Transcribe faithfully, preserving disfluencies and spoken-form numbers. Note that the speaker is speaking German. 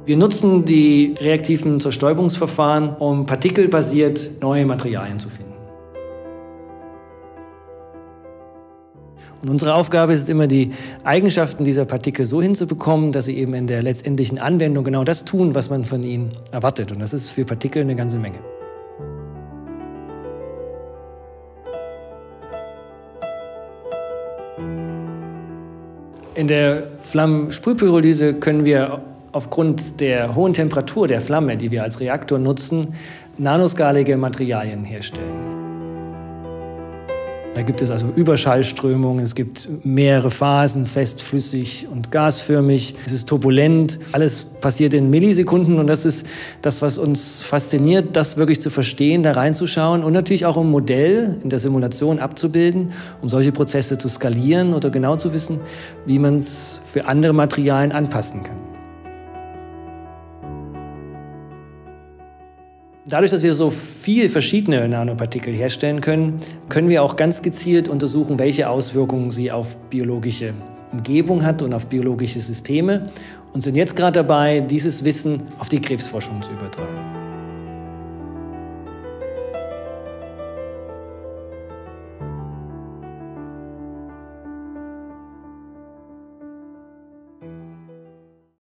Wir nutzen die reaktiven Zerstäubungsverfahren, um partikelbasiert neue Materialien zu finden. Und unsere Aufgabe ist es immer, die Eigenschaften dieser Partikel so hinzubekommen, dass sie eben in der letztendlichen Anwendung genau das tun, was man von ihnen erwartet. Und das ist für Partikel eine ganze Menge. In der Flammensprühpyrolyse können wir aufgrund der hohen Temperatur der Flamme, die wir als Reaktor nutzen, nanoskalige Materialien herstellen. Da gibt es also Überschallströmungen, es gibt mehrere Phasen, fest, flüssig und gasförmig. Es ist turbulent, alles passiert in Millisekunden und das ist das, was uns fasziniert, das wirklich zu verstehen, da reinzuschauen und natürlich auch im Modell, in der Simulation abzubilden, um solche Prozesse zu skalieren oder genau zu wissen, wie man es für andere Materialien anpassen kann. Dadurch, dass wir so viel verschiedene Nanopartikel herstellen können, können wir auch ganz gezielt untersuchen, welche Auswirkungen sie auf biologische Umgebung hat und auf biologische Systeme und sind jetzt gerade dabei, dieses Wissen auf die Krebsforschung zu übertragen.